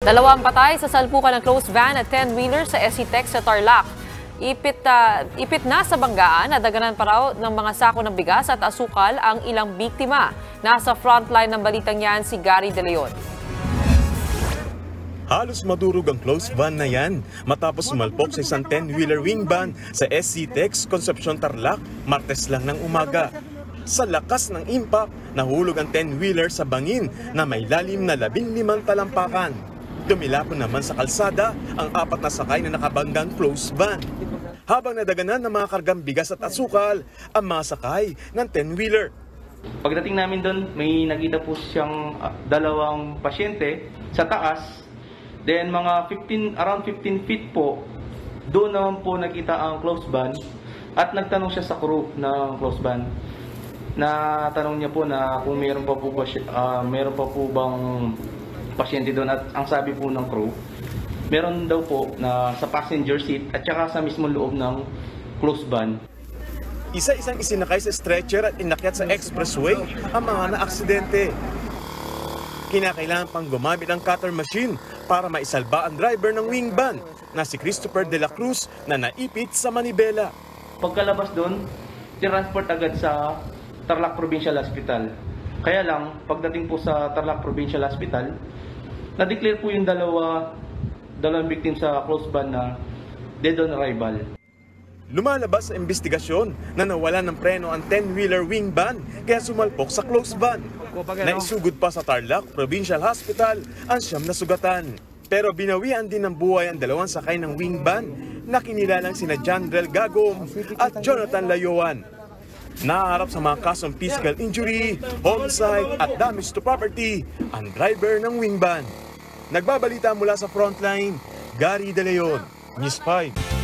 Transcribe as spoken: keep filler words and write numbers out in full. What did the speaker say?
Dalawang patay sa salpukan ng closed van at ten-wheeler sa S C Tex sa Tarlac. Ipit, uh, ipit na sa banggaan, nadaganan pa raw ng mga sako ng bigas at asukal ang ilang biktima. Nasa frontline ng balitang yan si Gary De Leon. Halos madurog ang closed van na yan matapos sumalpok sa isang ten-wheeler wing van sa S C Tex, Concepcion, Tarlac, Martes lang ng umaga. Sa lakas ng impact, nahulog ang ten-wheeler sa bangin na may lalim na labing limang talampakan. Dumilapon naman sa kalsada ang apat na sakay na nakabanggang closed van. Habang nadaganan ng mga kargang bigas at asukal ang mga sakay ng ten-wheeler. Pagdating namin doon, may nakita po siyang uh, dalawang pasyente sa taas. Then mga fifteen, around fifteen feet po, doon naman po nakita ang closed van at nagtanong siya sa crew ng closed van. Na tanong niya po na kung mayroon pa po ba siya, uh, mayroon pa po bang pasyente doon, at ang sabi po ng crew, meron daw po na sa passenger seat at saka sa mismong loob ng closed van. Isa-isang isinakay sa stretcher at inakyat sa expressway ang mga naaksidente. Kinakailangan pang gumamit ng cutter machine para maisalba ang driver ng wing van na si Christopher De La Cruz na naipit sa manibela. Pagkalabas doon, tinransport agad sa Tarlac Provincial Hospital. Kaya lang, pagdating po sa Tarlac Provincial Hospital, na-declare po yung dalawa, dalawang victim sa closed van na dead on arrival. Lumalabas sa investigasyon na nawala ng preno ang ten-wheeler wing van kaya sumalpok sa closed van. Naisugod pa sa Tarlac Provincial Hospital ang siyam na sugatan. Pero binawian din ng buhay ang dalawang sakay ng wing van na kinilalang sina Jandrel Gagom at Jonathan Layoan. Naharap sa mga kasong physical injury, homicide at damage to property ang driver ng wing van. Nagbabalita mula sa frontline, Gary De Leon, News five.